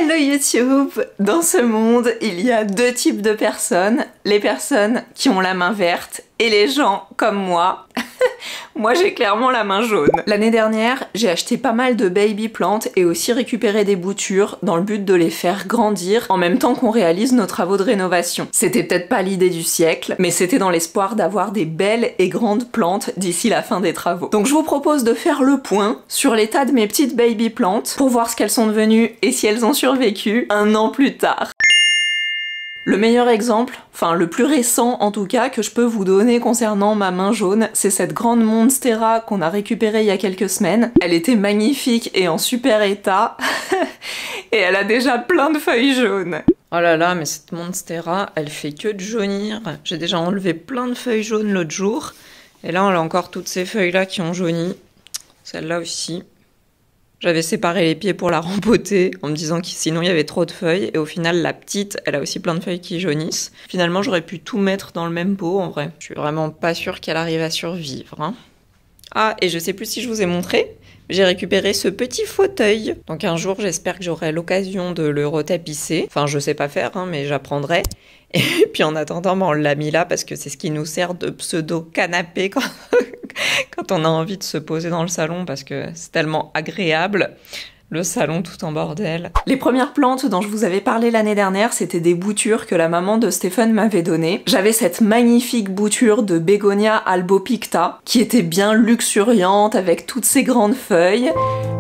Hello YouTube! Dans ce monde, il y a deux types de personnes. Les personnes qui ont la main verte et les gens comme moi. Moi j'ai clairement la main jaune. L'année dernière, j'ai acheté pas mal de baby plantes et aussi récupéré des boutures dans le but de les faire grandir en même temps qu'on réalise nos travaux de rénovation. C'était peut-être pas l'idée du siècle, mais c'était dans l'espoir d'avoir des belles et grandes plantes d'ici la fin des travaux. Donc je vous propose de faire le point sur l'état de mes petites baby plantes pour voir ce qu'elles sont devenues et si elles ont survécu un an plus tard. Le meilleur exemple, enfin le plus récent en tout cas, que je peux vous donner concernant ma main jaune, c'est cette grande Monstera qu'on a récupérée il y a quelques semaines. Elle était magnifique et en super état, et elle a déjà plein de feuilles jaunes. Oh là là, mais cette Monstera, elle fait que de jaunir. J'ai déjà enlevé plein de feuilles jaunes l'autre jour, et là on a encore toutes ces feuilles-là qui ont jauni. Celle-là aussi. J'avais séparé les pieds pour la rempoter en me disant que sinon il y avait trop de feuilles, et au final la petite elle a aussi plein de feuilles qui jaunissent. Finalement j'aurais pu tout mettre dans le même pot en vrai. Je suis vraiment pas sûre qu'elle arrive à survivre. Hein. Ah, et je sais plus si je vous ai montré, j'ai récupéré ce petit fauteuil. Donc un jour j'espère que j'aurai l'occasion de le retapisser. Enfin je sais pas faire hein, mais j'apprendrai. Et puis en attendant on l'a mis là parce que c'est ce qui nous sert de pseudo canapé quand on a envie de se poser dans le salon parce que c'est tellement agréable. Le salon tout en bordel. Les premières plantes dont je vous avais parlé l'année dernière, c'était des boutures que la maman de Stéphane m'avait données. J'avais cette magnifique bouture de Bégonia albopicta qui était bien luxuriante avec toutes ses grandes feuilles.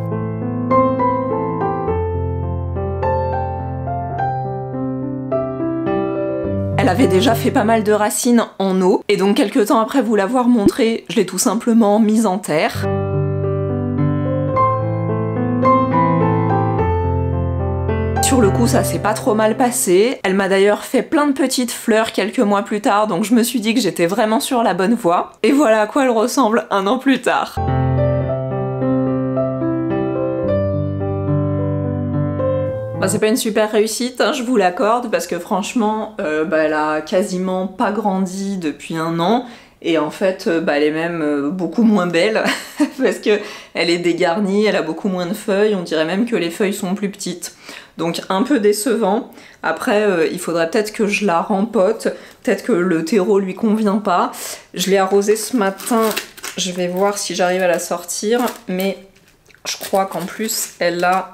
Elle avait déjà fait pas mal de racines en eau, et donc quelques temps après vous l'avoir montré, je l'ai tout simplement mise en terre. Sur le coup, ça s'est pas trop mal passé. Elle m'a d'ailleurs fait plein de petites fleurs quelques mois plus tard, donc je me suis dit que j'étais vraiment sur la bonne voie. Et voilà à quoi elle ressemble un an plus tard. Bah, c'est pas une super réussite, hein, je vous l'accorde, parce que franchement, elle a quasiment pas grandi depuis un an, et en fait, elle est même beaucoup moins belle, parce que elle est dégarnie, elle a beaucoup moins de feuilles, on dirait même que les feuilles sont plus petites. Donc un peu décevant. Après, il faudrait peut-être que je la rempote, peut-être que le terreau lui convient pas. Je l'ai arrosée ce matin, je vais voir si j'arrive à la sortir, mais je crois qu'en plus, elle a...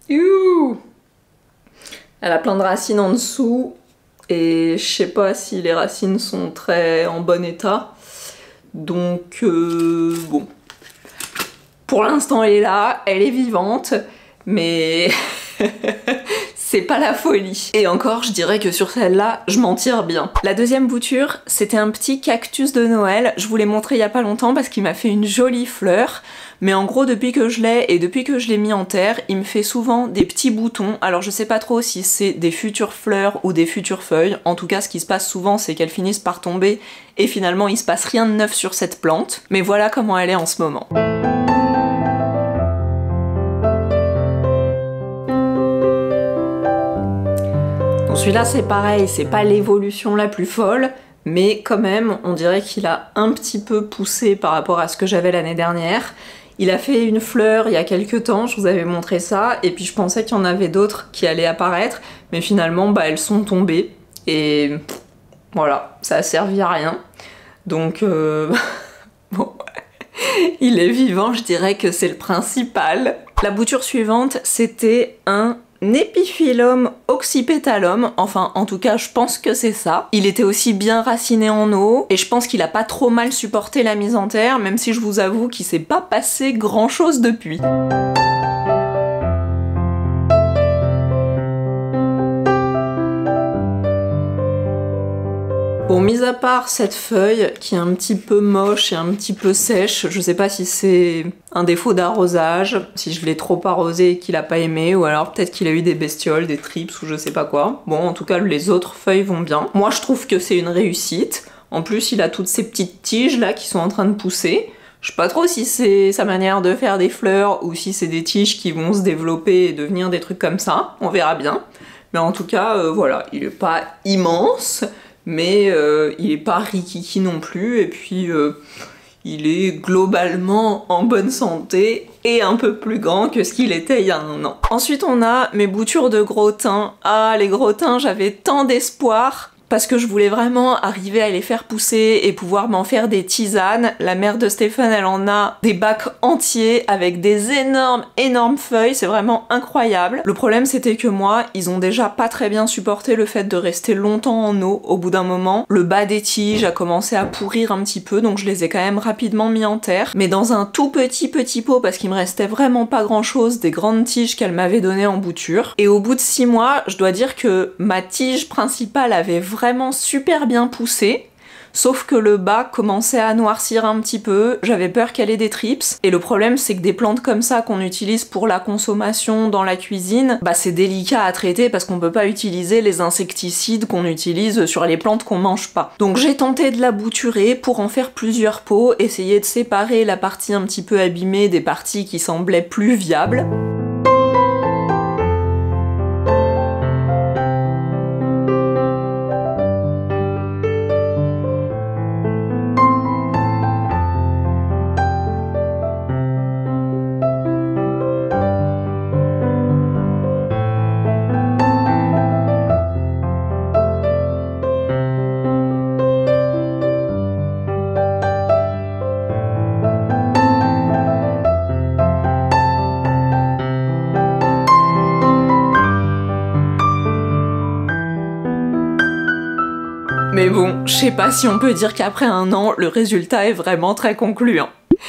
Elle a plein de racines en dessous et je sais pas si les racines sont très en bon état. Donc bon. Pour l'instant elle est là, elle est vivante, mais c'est pas la folie. Et encore, je dirais que sur celle-là, je m'en tire bien. La deuxième bouture, c'était un petit cactus de Noël. Je vous l'ai montré il y a pas longtemps parce qu'il m'a fait une jolie fleur. Mais en gros, depuis que je l'ai et depuis que je l'ai mis en terre, il me fait souvent des petits boutons. Alors je sais pas trop si c'est des futures fleurs ou des futures feuilles. En tout cas, ce qui se passe souvent, c'est qu'elles finissent par tomber et finalement, il se passe rien de neuf sur cette plante. Mais voilà comment elle est en ce moment. Donc celui-là, c'est pareil, c'est pas l'évolution la plus folle, mais quand même, on dirait qu'il a un petit peu poussé par rapport à ce que j'avais l'année dernière. Il a fait une fleur il y a quelques temps, je vous avais montré ça, et puis je pensais qu'il y en avait d'autres qui allaient apparaître, mais finalement elles sont tombées, et voilà, ça a servi à rien. Donc bon, il est vivant, je dirais que c'est le principal. La bouture suivante, c'était un Epiphyllum oxypetalum, enfin en tout cas je pense que c'est ça. Il était aussi bien raciné en eau et je pense qu'il a pas trop mal supporté la mise en terre, même si je vous avoue qu'il s'est pas passé grand chose depuis. Bon, mis à part cette feuille qui est un petit peu moche et un petit peu sèche, je sais pas si c'est un défaut d'arrosage, si je l'ai trop arrosé et qu'il a pas aimé, ou alors peut-être qu'il a eu des bestioles, des trips ou je sais pas quoi. Bon, en tout cas, les autres feuilles vont bien. Moi, je trouve que c'est une réussite. En plus, il a toutes ces petites tiges là qui sont en train de pousser. Je sais pas trop si c'est sa manière de faire des fleurs ou si c'est des tiges qui vont se développer et devenir des trucs comme ça. On verra bien. Mais en tout cas, voilà, il est pas immense, mais il est pas rikiki non plus, et puis il est globalement en bonne santé et un peu plus grand que ce qu'il était il y a un an. Ensuite on a mes boutures de gros thym. Ah, les gros thym, j'avais tant d'espoir parce que je voulais vraiment arriver à les faire pousser et pouvoir m'en faire des tisanes. La mère de Stéphane, elle en a des bacs entiers avec des énormes feuilles, c'est vraiment incroyable. Le problème c'était que moi, ils ont déjà pas très bien supporté le fait de rester longtemps en eau. Au bout d'un moment, le bas des tiges a commencé à pourrir un petit peu, donc je les ai quand même rapidement mis en terre, mais dans un tout petit pot parce qu'il me restait vraiment pas grand chose des grandes tiges qu'elle m'avait données en bouture. Et au bout de 6 mois, je dois dire que ma tige principale avait vraiment super bien poussé, sauf que le bas commençait à noircir un petit peu, j'avais peur qu'elle ait des trips, et le problème c'est que des plantes comme ça qu'on utilise pour la consommation dans la cuisine, bah c'est délicat à traiter parce qu'on peut pas utiliser les insecticides qu'on utilise sur les plantes qu'on mange pas. Donc j'ai tenté de la bouturer pour en faire plusieurs pots, essayer de séparer la partie un petit peu abîmée des parties qui semblaient plus viables. Mais bon, je sais pas si on peut dire qu'après un an, le résultat est vraiment très concluant.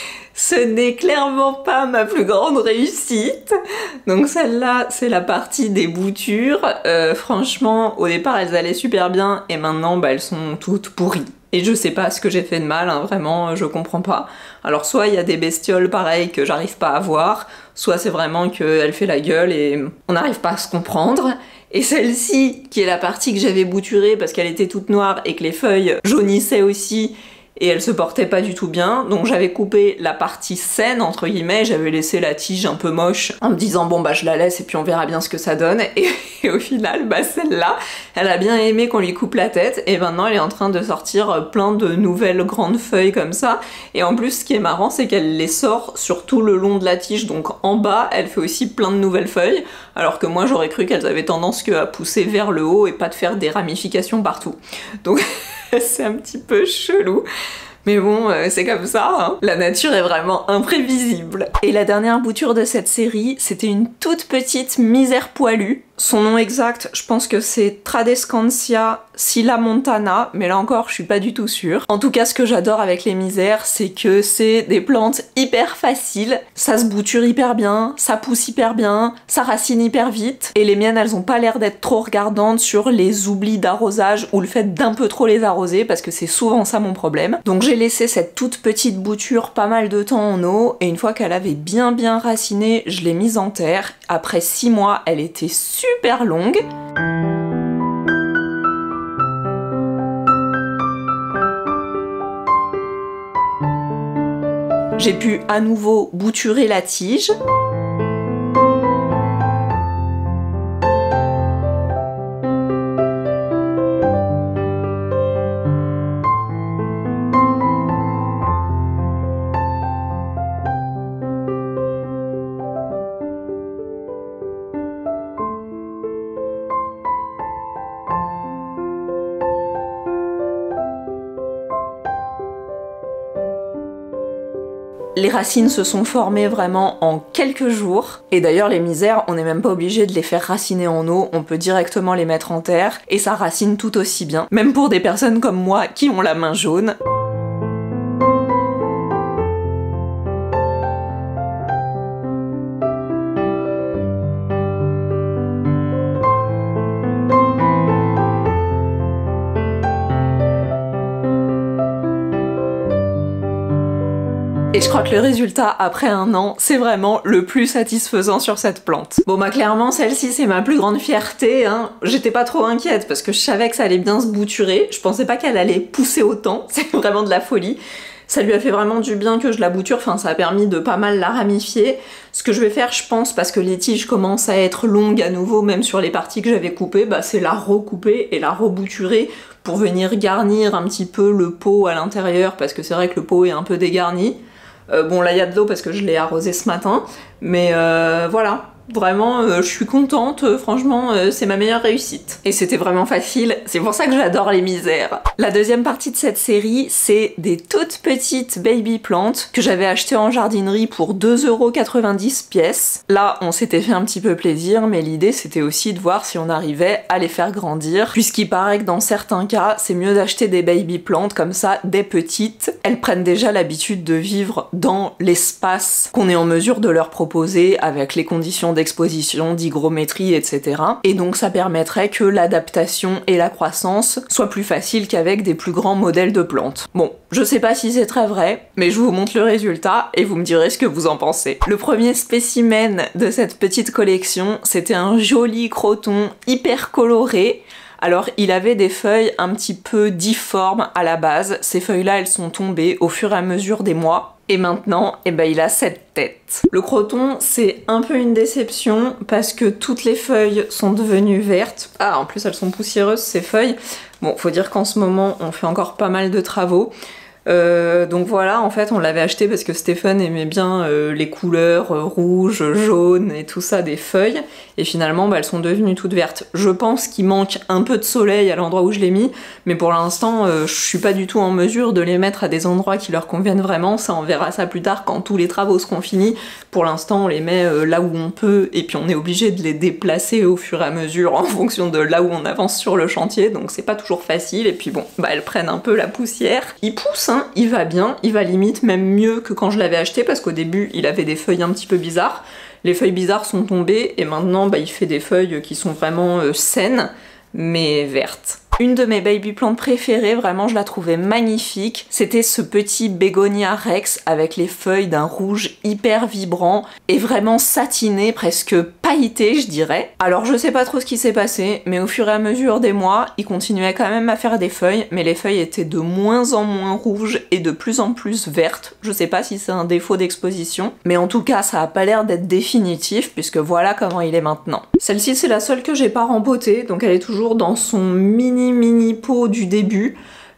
Ce n'est clairement pas ma plus grande réussite. Donc celle-là, c'est la partie des boutures. Franchement, au départ, elles allaient super bien et maintenant, bah, elles sont toutes pourries. Et je sais pas ce que j'ai fait de mal, hein, vraiment, je comprends pas. Alors soit il y a des bestioles pareilles que j'arrive pas à voir, soit c'est vraiment qu'elle fait la gueule et on n'arrive pas à se comprendre. Et celle-ci, qui est la partie que j'avais bouturée parce qu'elle était toute noire et que les feuilles jaunissaient aussi, et elle se portait pas du tout bien, donc j'avais coupé la partie saine entre guillemets, j'avais laissé la tige un peu moche en me disant bon bah je la laisse et puis on verra bien ce que ça donne, et au final bah celle-là, elle a bien aimé qu'on lui coupe la tête, et maintenant elle est en train de sortir plein de nouvelles grandes feuilles comme ça, et en plus ce qui est marrant c'est qu'elle les sort sur tout le long de la tige, donc en bas elle fait aussi plein de nouvelles feuilles, alors que moi j'aurais cru qu'elles avaient tendance à pousser vers le haut et pas de faire des ramifications partout. Donc c'est un petit peu chelou. Mais bon, c'est comme ça, hein. La nature est vraiment imprévisible. Et la dernière bouture de cette série, c'était une toute petite misère poilue. Son nom exact, je pense que c'est Tradescantia silamontana, mais là encore, je suis pas du tout sûre. En tout cas, ce que j'adore avec les misères, c'est que c'est des plantes hyper faciles, ça se bouture hyper bien, ça pousse hyper bien, ça racine hyper vite, et les miennes, elles ont pas l'air d'être trop regardantes sur les oublis d'arrosage ou le fait d'un peu trop les arroser, parce que c'est souvent ça mon problème. Donc j'ai laissé cette toute petite bouture pas mal de temps en eau, et une fois qu'elle avait bien raciné, je l'ai mise en terre. Après 6 mois, elle était super longue. J'ai pu à nouveau bouturer la tige. Les racines se sont formées vraiment en quelques jours. Et d'ailleurs les misères, on n'est même pas obligé de les faire raciner en eau, on peut directement les mettre en terre et ça racine tout aussi bien. Même pour des personnes comme moi qui ont la main jaune. Et je crois que le résultat après un an, c'est vraiment le plus satisfaisant sur cette plante. Bon bah clairement celle-ci c'est ma plus grande fierté, hein. J'étais pas trop inquiète parce que je savais que ça allait bien se bouturer, je pensais pas qu'elle allait pousser autant, c'est vraiment de la folie. Ça lui a fait vraiment du bien que je la bouture, enfin ça a permis de pas mal la ramifier. Ce que je vais faire, je pense, parce que les tiges commencent à être longues à nouveau, même sur les parties que j'avais coupées, bah c'est la recouper et la rebouturer pour venir garnir un petit peu le pot à l'intérieur, parce que c'est vrai que le pot est un peu dégarni. Bon là il y a de l'eau parce que je l'ai arrosé ce matin, mais voilà. Vraiment, je suis contente, franchement, c'est ma meilleure réussite. Et c'était vraiment facile, c'est pour ça que j'adore les misères. La deuxième partie de cette série, c'est des toutes petites baby plantes que j'avais achetées en jardinerie pour 2,90 € pièce. Là, on s'était fait un petit peu plaisir, mais l'idée c'était aussi de voir si on arrivait à les faire grandir, puisqu'il paraît que dans certains cas, c'est mieux d'acheter des baby plantes comme ça, des petites. Elles prennent déjà l'habitude de vivre dans l'espace qu'on est en mesure de leur proposer avec les conditions d'exposition, d'hygrométrie, etc. Et donc ça permettrait que l'adaptation et la croissance soient plus faciles qu'avec des plus grands modèles de plantes. Bon, je sais pas si c'est très vrai, mais je vous montre le résultat et vous me direz ce que vous en pensez. Le premier spécimen de cette petite collection, c'était un joli croton hyper coloré. Alors il avait des feuilles un petit peu difformes à la base, ces feuilles-là elles sont tombées au fur et à mesure des mois, et maintenant eh ben, il a cette tête. Le croton c'est un peu une déception parce que toutes les feuilles sont devenues vertes. Ah en plus elles sont poussiéreuses ces feuilles. Bon faut dire qu'en ce moment on fait encore pas mal de travaux. Donc voilà, en fait on l'avait acheté parce que Stéphane aimait bien les couleurs rouges, jaunes et tout ça des feuilles, et finalement bah, elles sont devenues toutes vertes. Je pense qu'il manque un peu de soleil à l'endroit où je l'ai mis, mais pour l'instant je suis pas du tout en mesure de les mettre à des endroits qui leur conviennent vraiment. Ça on verra ça plus tard quand tous les travaux seront finis. Pour l'instant on les met là où on peut, et puis on est obligé de les déplacer au fur et à mesure en fonction de là où on avance sur le chantier, donc c'est pas toujours facile, et puis bon, bah elles prennent un peu la poussière. Ils poussent, hein, il va bien, il va limite même mieux que quand je l'avais acheté, parce qu'au début il avait des feuilles un petit peu bizarres. Les feuilles bizarres sont tombées et maintenant bah, il fait des feuilles qui sont vraiment saines mais vertes. Une de mes baby plantes préférées, vraiment je la trouvais magnifique, c'était ce petit bégonia rex avec les feuilles d'un rouge hyper vibrant et vraiment satiné, presque pailleté je dirais. Alors je sais pas trop ce qui s'est passé, mais au fur et à mesure des mois, il continuait quand même à faire des feuilles, mais les feuilles étaient de moins en moins rouges et de plus en plus vertes. Je sais pas si c'est un défaut d'exposition, mais en tout cas ça a pas l'air d'être définitif, puisque voilà comment il est maintenant. Celle-ci c'est la seule que j'ai pas rempotée, donc elle est toujours dans son mini pot du début.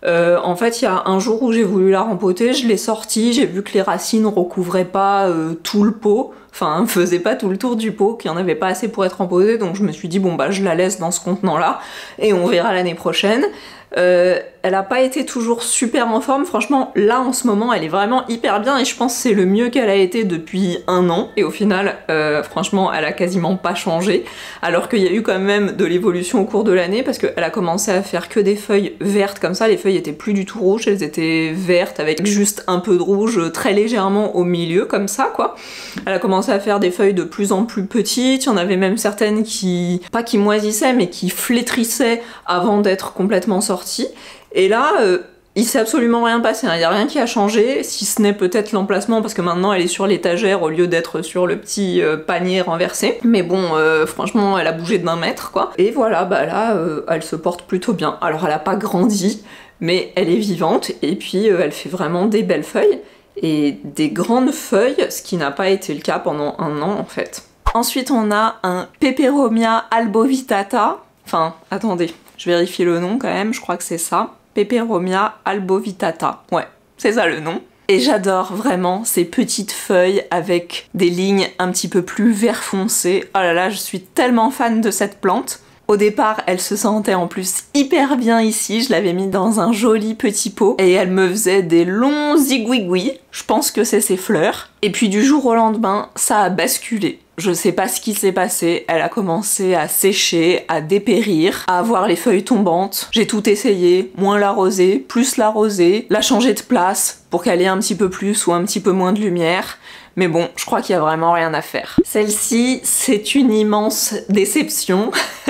En fait il y a un jour où j'ai voulu la rempoter, je l'ai sortie, j'ai vu que les racines recouvraient pas tout le pot, enfin faisaient pas tout le tour du pot, qu'il y en avait pas assez pour être rempotée, donc je me suis dit bon bah je la laisse dans ce contenant là et on verra l'année prochaine. Elle a pas été toujours super en forme, franchement là en ce moment elle est vraiment hyper bien, et je pense que c'est le mieux qu'elle a été depuis un an, et au final franchement elle a quasiment pas changé, alors qu'il y a eu quand même de l'évolution au cours de l'année, parce qu'elle a commencé à faire que des feuilles vertes comme ça, les feuilles étaient plus du tout rouges, elles étaient vertes avec juste un peu de rouge très légèrement au milieu comme ça quoi. Elle a commencé à faire des feuilles de plus en plus petites, il y en avait même certaines qui, pas qui moisissaient, mais qui flétrissaient avant d'être complètement sorties. Et là, il s'est absolument rien passé, hein. Il n'y a rien qui a changé, si ce n'est peut-être l'emplacement, parce que maintenant elle est sur l'étagère au lieu d'être sur le petit panier renversé. Mais bon, franchement, elle a bougé d'1 mètre, quoi. Et voilà, bah là, elle se porte plutôt bien. Alors elle a pas grandi, mais elle est vivante, et puis elle fait vraiment des belles feuilles, et des grandes feuilles, ce qui n'a pas été le cas pendant 1 an, en fait. Ensuite, on a un Peperomia albovitata. Enfin, attendez, je vérifie le nom quand même, je crois que c'est ça. Peperomia albovitata. Ouais, c'est ça le nom. Et j'adore vraiment ces petites feuilles avec des lignes un petit peu plus vert foncé. Oh là là, je suis tellement fan de cette plante. Au départ, elle se sentait en plus hyper bien ici, je l'avais mis dans un joli petit pot et elle me faisait des longs zigouigouis. Je pense que c'est ses fleurs. Et puis du jour au lendemain, ça a basculé. Je sais pas ce qui s'est passé, elle a commencé à sécher, à dépérir, à avoir les feuilles tombantes. J'ai tout essayé, moins l'arroser, plus l'arroser, la changer de place pour qu'elle ait un petit peu plus ou un petit peu moins de lumière. Mais bon, je crois qu'il y a vraiment rien à faire. Celle-ci, c'est une immense déception.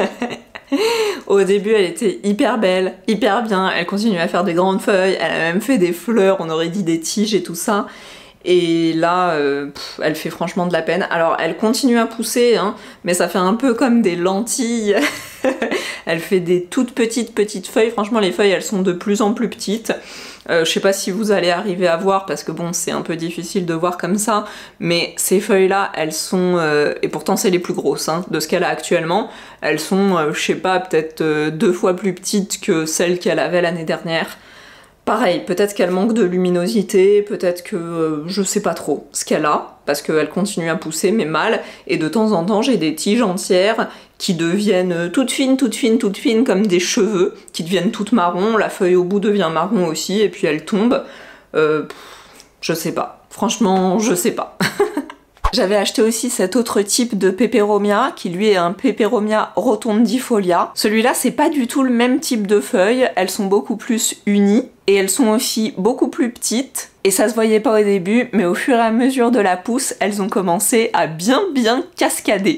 Au début, elle était hyper belle, hyper bien, elle continue à faire des grandes feuilles, elle a même fait des fleurs, on aurait dit des tiges et tout ça. Et là, elle fait franchement de la peine. Alors, elle continue à pousser, hein, mais ça fait un peu comme des lentilles. Elle fait des toutes petites feuilles. Franchement, les feuilles, elles sont de plus en plus petites. Je sais pas si vous allez arriver à voir parce que bon, c'est un peu difficile de voir comme ça, mais ces feuilles-là, elles sont, et pourtant c'est les plus grosses hein, de ce qu'elle a actuellement, elles sont, je sais pas, peut-être 2 fois plus petites que celles qu'elle avait l'année dernière. Pareil, peut-être qu'elle manque de luminosité, peut-être que je sais pas trop ce qu'elle a, parce qu'elle continue à pousser, mais mal, et de temps en temps j'ai des tiges entières qui deviennent toutes fines, comme des cheveux, qui deviennent toutes marron, la feuille au bout devient marron aussi, et puis elle tombe. Je sais pas. Franchement, je sais pas. J'avais acheté aussi cet autre type de Peperomia, qui lui est un Peperomia rotondifolia. Celui-là, c'est pas du tout le même type de feuilles, elles sont beaucoup plus unies, et elles sont aussi beaucoup plus petites. Et ça se voyait pas au début, mais au fur et à mesure de la pousse, elles ont commencé à bien cascader.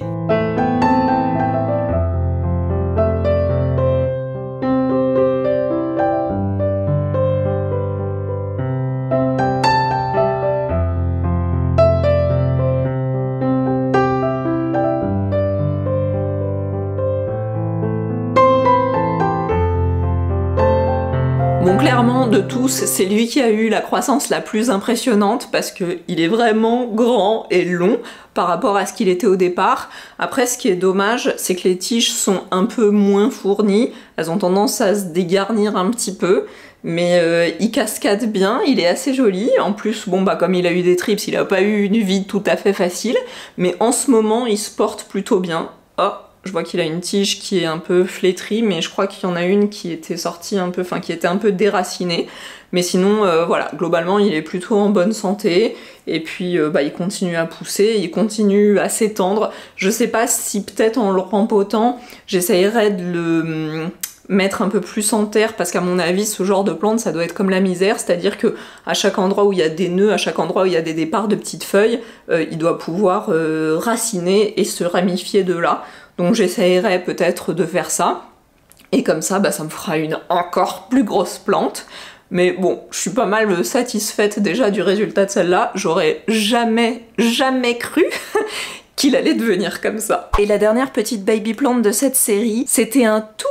Bon, clairement, de tous, c'est lui qui a eu la croissance la plus impressionnante parce qu'il est vraiment grand et long par rapport à ce qu'il était au départ. Après, ce qui est dommage, c'est que les tiges sont un peu moins fournies. Elles ont tendance à se dégarnir un petit peu. Mais il cascade bien, il est assez joli. En plus, bon bah comme il a eu des trips, il a pas eu une vie tout à fait facile. Mais en ce moment, il se porte plutôt bien. Oh, je vois qu'il a une tige qui est un peu flétrie, mais je crois qu'il y en a une qui était sortie un peu, enfin qui était un peu déracinée. Mais sinon, voilà, globalement, il est plutôt en bonne santé. Et puis, bah, il continue à pousser, il continue à s'étendre. Je sais pas si peut-être en le rempotant, j'essayerais de le mettre un peu plus en terre, parce qu'à mon avis, ce genre de plante, ça doit être comme la misère, c'est-à-dire que à chaque endroit où il y a des nœuds, à chaque endroit où il y a des départs de petites feuilles, il doit pouvoir raciner et se ramifier de là. Donc j'essayerai peut-être de faire ça, et comme ça, bah, ça me fera une encore plus grosse plante. Mais bon, je suis pas mal satisfaite déjà du résultat de celle-là. J'aurais jamais cru qu'il allait devenir comme ça. Et la dernière petite baby plante de cette série, c'était un tout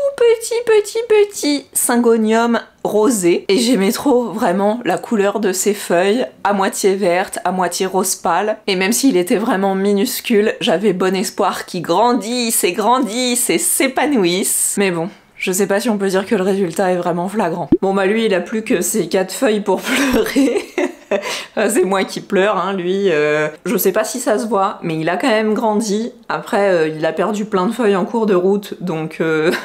petit syngonium rosé. Et j'aimais trop vraiment la couleur de ses feuilles, à moitié verte, à moitié rose pâle. Et même s'il était vraiment minuscule, j'avais bon espoir qu'il grandisse et s'épanouisse. Mais bon, je sais pas si on peut dire que le résultat est vraiment flagrant. Bon bah lui, il a plus que ses 4 feuilles pour pleurer. C'est moi qui pleure, hein, lui. Je sais pas si ça se voit, mais il a quand même grandi. Après, il a perdu plein de feuilles en cours de route, donc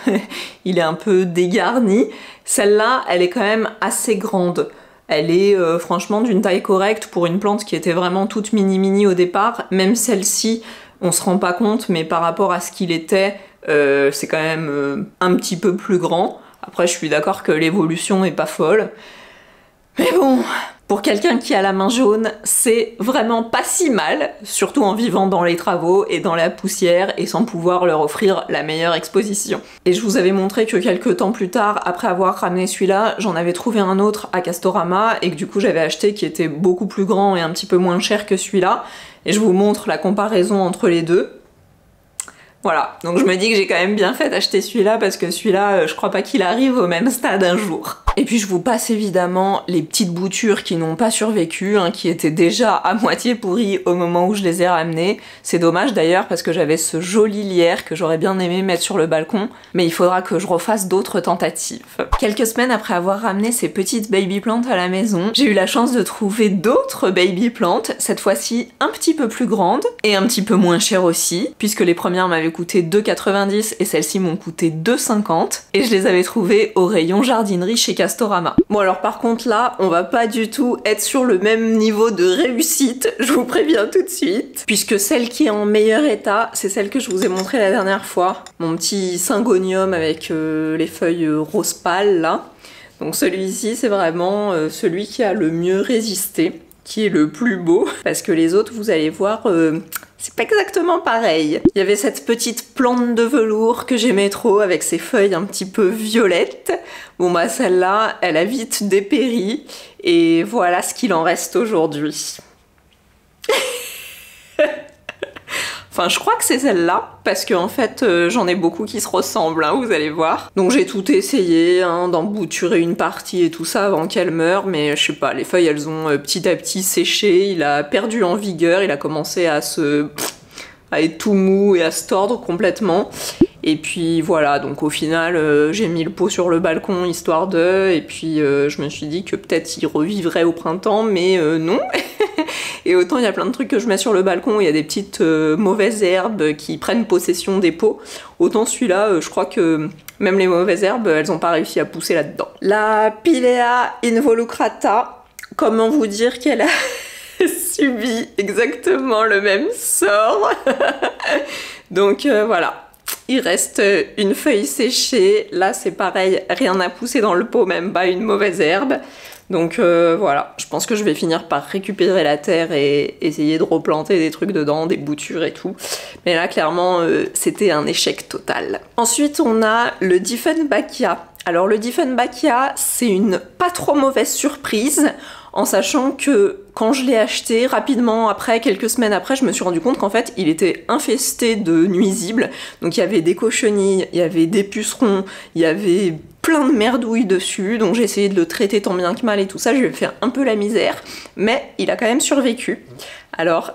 il est un peu dégarni. Celle-là, elle est quand même assez grande. Elle est franchement d'une taille correcte pour une plante qui était vraiment toute mini au départ. Même celle-ci, on se rend pas compte, mais par rapport à ce qu'il était, c'est quand même un petit peu plus grand. Après, je suis d'accord que l'évolution est pas folle. Mais bon, pour quelqu'un qui a la main jaune, c'est vraiment pas si mal, surtout en vivant dans les travaux et dans la poussière et sans pouvoir leur offrir la meilleure exposition. Et je vous avais montré que quelques temps plus tard, après avoir ramené celui-là, j'en avais trouvé un autre à Castorama et que du coup j'avais acheté qui était beaucoup plus grand et un petit peu moins cher que celui-là. Et je vous montre la comparaison entre les deux. Voilà, donc je me dis que j'ai quand même bien fait d'acheter celui-là parce que celui-là, je crois pas qu'il arrive au même stade un jour. Et puis je vous passe évidemment les petites boutures qui n'ont pas survécu, hein, qui étaient déjà à moitié pourries au moment où je les ai ramenées. C'est dommage d'ailleurs parce que j'avais ce joli lierre que j'aurais bien aimé mettre sur le balcon, mais il faudra que je refasse d'autres tentatives. Quelques semaines après avoir ramené ces petites baby plantes à la maison, j'ai eu la chance de trouver d'autres baby plantes, cette fois-ci un petit peu plus grandes et un petit peu moins chères aussi, puisque les premières m'avaient coûté 2,90 et celles-ci m'ont coûté 2,50 et je les avais trouvées au rayon jardinerie chez Castorama. Bon alors par contre là, on va pas du tout être sur le même niveau de réussite, je vous préviens tout de suite, puisque celle qui est en meilleur état, c'est celle que je vous ai montrée la dernière fois, mon petit syngonium avec les feuilles rose pâle là. Donc celui-ci c'est vraiment celui qui a le mieux résisté, qui est le plus beau, parce que les autres vous allez voir c'est pas exactement pareil. Il y avait cette petite plante de velours que j'aimais trop avec ses feuilles un petit peu violettes. Bon bah celle-là, elle a vite dépéri et voilà ce qu'il en reste aujourd'hui. Enfin, je crois que c'est celle-là, parce qu'en fait, j'en ai beaucoup qui se ressemblent, hein, vous allez voir. Donc j'ai tout essayé, hein, d'embouturer une partie et tout ça avant qu'elle meure, mais je sais pas, les feuilles, elles ont petit à petit séché, il a perdu en vigueur, il a commencé à être tout mou et à se tordre complètement. Et puis voilà, donc au final, j'ai mis le pot sur le balcon histoire de, et puis je me suis dit que peut-être il revivrait au printemps, mais non. Et autant il y a plein de trucs que je mets sur le balcon, il y a des petites mauvaises herbes qui prennent possession des pots, autant celui-là, je crois que même les mauvaises herbes, elles n'ont pas réussi à pousser là-dedans. La Pilea involucrata, comment vous dire qu'elle a subi exactement le même sort. Donc voilà. Il reste une feuille séchée, là c'est pareil, rien n'a poussé dans le pot, même pas une mauvaise herbe. Donc voilà, je pense que je vais finir par récupérer la terre et essayer de replanter des trucs dedans, des boutures et tout. Mais là clairement c'était un échec total. Ensuite on a le Diefenbachia. Alors le Diefenbachia c'est une pas trop mauvaise surprise, en sachant que quand je l'ai acheté, rapidement après, quelques semaines après, je me suis rendu compte qu'en fait, il était infesté de nuisibles. Donc il y avait des cochenilles, il y avait des pucerons, il y avait plein de merdouilles dessus, donc j'ai essayé de le traiter tant bien que mal et tout ça, je lui ai fait un peu la misère, mais il a quand même survécu. Alors...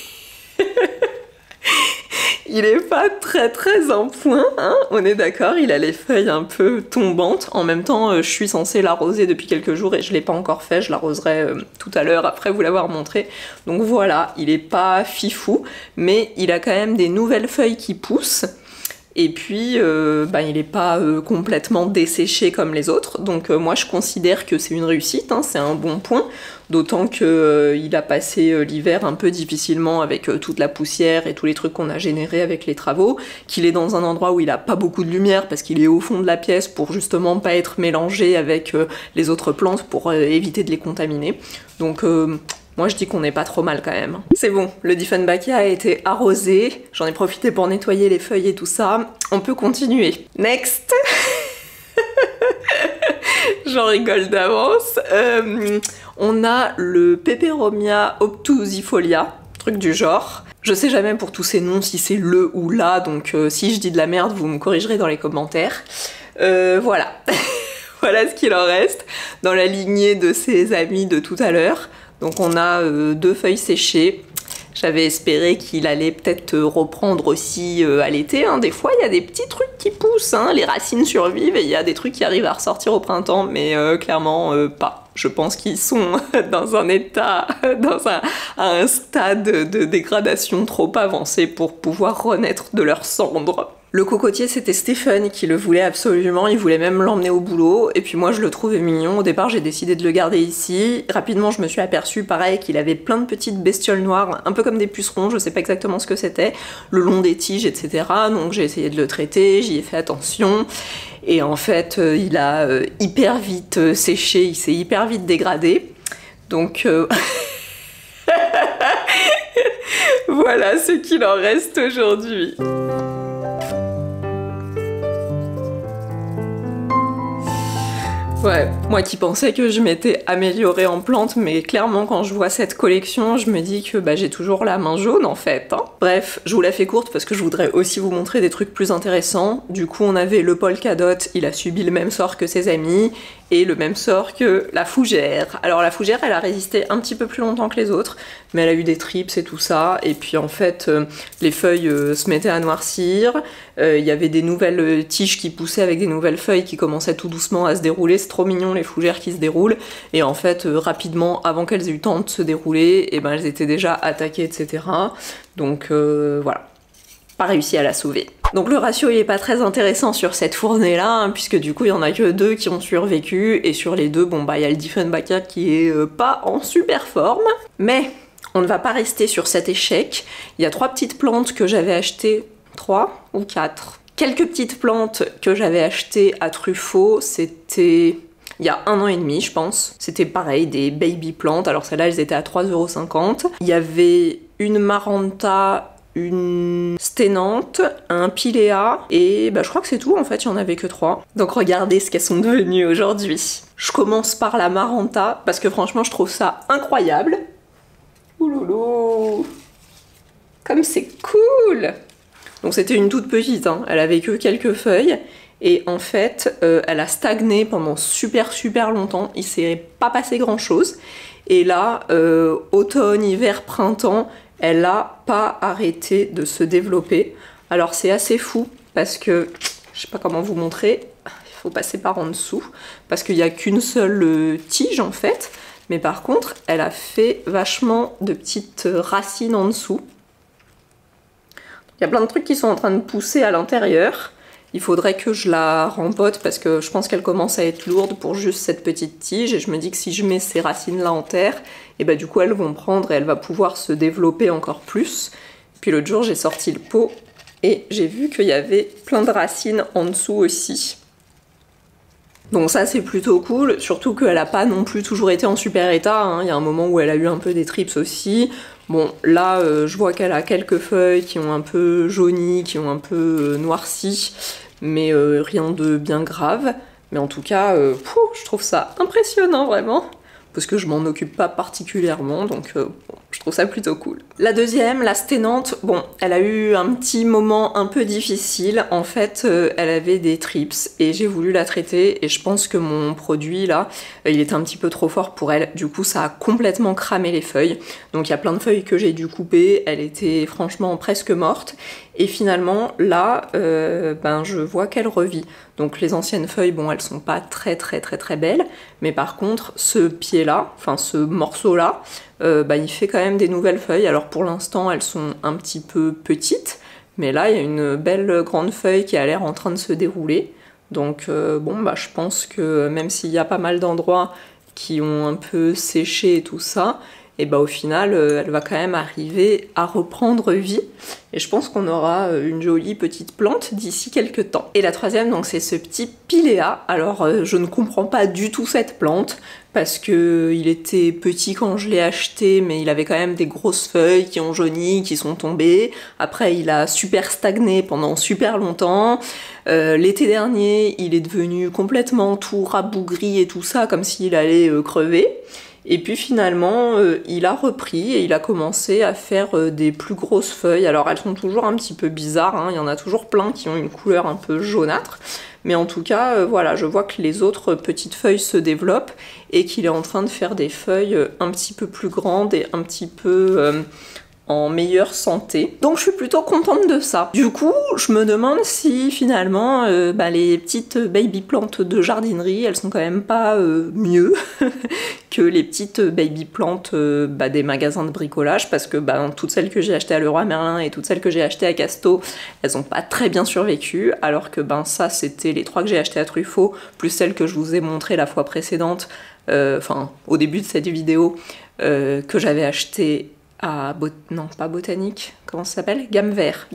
Il est pas très en point, hein, on est d'accord, il a les feuilles un peu tombantes. En même temps, je suis censée l'arroser depuis quelques jours et je l'ai pas encore fait, je l'arroserai tout à l'heure après vous l'avoir montré. Donc voilà, il est pas fifou, mais il a quand même des nouvelles feuilles qui poussent. Et puis, il est pas complètement desséché comme les autres, donc moi je considère que c'est une réussite, hein, c'est un bon point, d'autant qu'il a passé l'hiver un peu difficilement avec toute la poussière et tous les trucs qu'on a générés avec les travaux, qu'il est dans un endroit où il a pas beaucoup de lumière parce qu'il est au fond de la pièce pour justement pas être mélangé avec les autres plantes pour éviter de les contaminer. Donc moi je dis qu'on n'est pas trop mal quand même. C'est bon, le Diefenbachia a été arrosé, j'en ai profité pour nettoyer les feuilles et tout ça, on peut continuer. Next. J'en rigole d'avance. On a le Peperomia obtusifolia, truc du genre. Je sais jamais pour tous ces noms si c'est le ou la, donc si je dis de la merde, vous me corrigerez dans les commentaires. Voilà. Voilà ce qu'il en reste dans la lignée de ses amis de tout à l'heure. Donc on a 2 feuilles séchées. J'avais espéré qu'il allait peut-être reprendre aussi à l'été, hein. Des fois il y a des petits trucs qui poussent, hein. Les racines survivent et il y a des trucs qui arrivent à ressortir au printemps, mais clairement pas. Je pense qu'ils sont dans un état, à un stade de dégradation trop avancé pour pouvoir renaître de leurs cendres. Le cocotier, c'était Stephen qui le voulait absolument, il voulait même l'emmener au boulot, et puis moi je le trouvais mignon. Au départ j'ai décidé de le garder ici. Rapidement je me suis aperçue, pareil, qu'il avait plein de petites bestioles noires, un peu comme des pucerons, je sais pas exactement ce que c'était, le long des tiges, etc. Donc j'ai essayé de le traiter, j'y ai fait attention, et en fait il a hyper vite séché, il s'est hyper vite dégradé. Donc... voilà ce qu'il en reste aujourd'hui. Ouais, moi qui pensais que je m'étais améliorée en plantes, mais clairement quand je vois cette collection, je me dis que j'ai toujours la main jaune en fait, hein. Bref, je vous la fais courte parce que je voudrais aussi vous montrer des trucs plus intéressants. Du coup on avait le polkadot, il a subi le même sort que ses amis, et le même sort que la fougère. Alors la fougère, elle a résisté un petit peu plus longtemps que les autres, mais elle a eu des trips et tout ça, et puis en fait les feuilles se mettaient à noircir, il y avait des nouvelles tiges qui poussaient avec des nouvelles feuilles qui commençaient tout doucement à se dérouler. C'est trop mignon les fougères qui se déroulent, et en fait rapidement, avant qu'elles aient eu le temps de se dérouler, et elles étaient déjà attaquées, etc. Donc voilà, pas réussi à la sauver. Donc le ratio il est pas très intéressant sur cette fournée là, hein, puisque du coup il y en a que 2 qui ont survécu, et sur les 2, bon il y a le Diefenbachia qui est pas en super forme. Mais on ne va pas rester sur cet échec. Il y a 3 petites plantes que j'avais achetées, 3 ou 4. Quelques petites plantes que j'avais achetées à Truffaut, c'était il y a 1 an et demi je pense. C'était pareil, des baby plantes, alors celles-là elles étaient à 3,50 €. Il y avait une Maranta, une Sténante, un Pilea, et je crois que c'est tout en fait, il n'y en avait que 3. Donc regardez ce qu'elles sont devenues aujourd'hui. Je commence par la Maranta, parce que franchement je trouve ça incroyable. Ouloulou. comme c'est cool! Donc c'était une toute petite, hein. Elle avait que quelques feuilles. Et en fait, elle a stagné pendant super longtemps. Il s'est pas passé grand chose. Et là, automne, hiver, printemps, elle a pas arrêté de se développer. Alors c'est assez fou parce que, je sais pas comment vous montrer, il faut passer par en dessous. Parce qu'il n'y a qu'une seule tige en fait. Mais par contre, elle a fait vachement de petites racines en dessous. Il y a plein de trucs qui sont en train de pousser à l'intérieur. Il faudrait que je la rempote parce que je pense qu'elle commence à être lourde pour juste cette petite tige. Et je me dis que si je mets ces racines-là en terre, et bah du coup elles vont prendre et elle va pouvoir se développer encore plus. Puis l'autre jour j'ai sorti le pot et j'ai vu qu'il y avait plein de racines en dessous aussi. Donc ça c'est plutôt cool, surtout qu'elle n'a pas non plus toujours été en super état, hein. Il y a un moment où elle a eu un peu des trips aussi. Bon là je vois qu'elle a quelques feuilles qui ont un peu jauni, qui ont un peu noirci, mais rien de bien grave. Mais en tout cas, je trouve ça impressionnant vraiment, parce que je m'en occupe pas particulièrement, donc bon, je trouve ça plutôt cool. La deuxième, la sténante, bon, elle a eu un petit moment un peu difficile. En fait, elle avait des trips et j'ai voulu la traiter et je pense que mon produit là, il était un petit peu trop fort pour elle. Du coup, ça a complètement cramé les feuilles. Donc il y a plein de feuilles que j'ai dû couper. Elle était franchement presque morte. Et finalement, là, je vois qu'elle revit. Donc les anciennes feuilles, bon, elles sont pas très belles. Mais par contre, ce pied-là, enfin ce morceau-là, il fait quand même des nouvelles feuilles. Alors pour l'instant, elles sont un petit peu petites. Mais là, il y a une belle grande feuille qui a l'air en train de se dérouler. Donc je pense que même s'il y a pas mal d'endroits qui ont un peu séché et tout ça, et au final, elle va quand même arriver à reprendre vie. Et je pense qu'on aura une jolie petite plante d'ici quelques temps. Et la troisième, donc c'est ce petit Pilea. Alors, je ne comprends pas du tout cette plante, parce que il était petit quand je l'ai acheté, mais il avait quand même des grosses feuilles qui ont jauni, qui sont tombées. Après, il a super stagné pendant super longtemps. L'été dernier, il est devenu complètement tout rabougri et tout ça, comme s'il allait crever. Et puis finalement, il a repris et il a commencé à faire des plus grosses feuilles. Alors elles sont toujours un petit peu bizarres, hein. Il y en a toujours plein qui ont une couleur un peu jaunâtre. Mais en tout cas, voilà, je vois que les autres petites feuilles se développent et qu'il est en train de faire des feuilles un petit peu plus grandes et un petit peu en meilleure santé. Donc je suis plutôt contente de ça. Du coup, je me demande si finalement les petites baby plantes de jardinerie, elles sont quand même pas mieux que les petites baby plantes des magasins de bricolage, parce que toutes celles que j'ai achetées à Leroy Merlin et toutes celles que j'ai achetées à Casto, elles ont pas très bien survécu, alors que ça c'était les 3 que j'ai achetées à Truffaut, plus celles que je vous ai montrées la fois précédente, au début de cette vidéo, que j'avais achetées à non pas Botanique, comment ça s'appelle, Gamme Vert.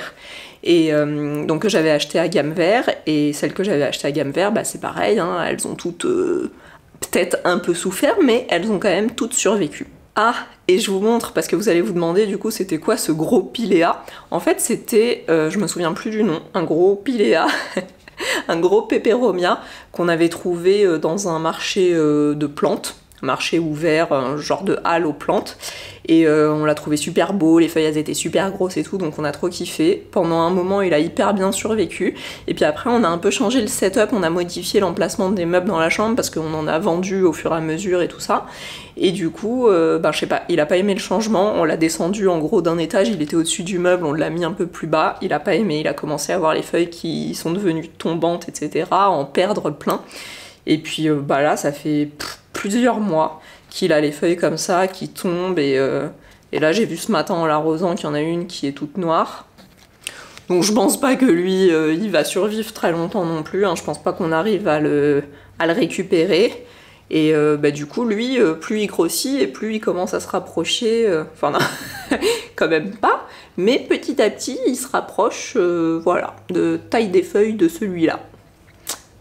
Et donc que j'avais acheté à Gamme Vert, et celles que j'avais achetées à Gamme Vert, c'est pareil, hein, elles ont toutes peut-être un peu souffert, mais elles ont quand même toutes survécu. Ah, et je vous montre, parce que vous allez vous demander du coup c'était quoi ce gros Pilea. En fait c'était, je me souviens plus du nom, un gros Pilea, un gros Peperomia qu'on avait trouvé dans un marché de plantes, marché ouvert, un genre de halle aux plantes, et on l'a trouvé super beau, les feuilles elles étaient super grosses et tout, donc on a trop kiffé. Pendant un moment il a hyper bien survécu, et puis après on a un peu changé le setup, on a modifié l'emplacement des meubles dans la chambre parce qu'on en a vendu au fur et à mesure et tout ça, et du coup je sais pas, il a pas aimé le changement, on l'a descendu en gros d'un étage, il était au-dessus du meuble, on l'a mis un peu plus bas, il a pas aimé, il a commencé à avoir les feuilles qui sont devenues tombantes, etc., à en perdre plein. Et puis là ça fait plusieurs mois qu'il a les feuilles comme ça qui tombent, et là j'ai vu ce matin en l'arrosant qu'il y en a une qui est toute noire. Donc je pense pas que lui il va survivre très longtemps non plus, hein. Je pense pas qu'on arrive à le récupérer. Et du coup lui plus il grossit et plus il commence à se rapprocher, enfin non, quand même pas, mais petit à petit il se rapproche voilà, de taille des feuilles de celui-là. Bon,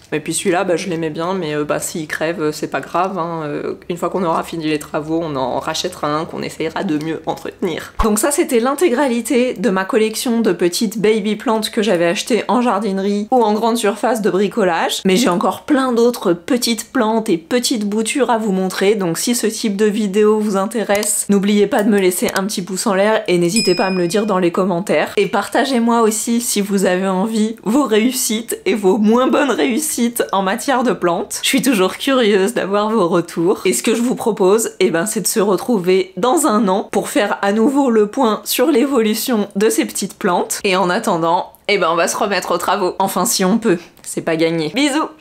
Et puis celui-là, bah, je l'aimais bien, mais bah, s'il crève, c'est pas grave, hein. Une fois qu'on aura fini les travaux, on en rachètera un qu'on essayera de mieux entretenir. Donc ça, c'était l'intégralité de ma collection de petites baby plantes que j'avais achetées en jardinerie ou en grande surface de bricolage. Mais j'ai encore plein d'autres petites plantes et petites boutures à vous montrer, donc si ce type de vidéo vous intéresse, n'oubliez pas de me laisser un petit pouce en l'air et n'hésitez pas à me le dire dans les commentaires. Et partagez-moi aussi, si vous avez envie, vos réussites et vos moins bonnes réussites en matière de plantes. Je suis toujours curieuse d'avoir vos retours. Et ce que je vous propose, eh ben, c'est de se retrouver dans un an pour faire à nouveau le point sur l'évolution de ces petites plantes. Et en attendant, eh ben, on va se remettre aux travaux. Enfin, si on peut. C'est pas gagné. Bisous!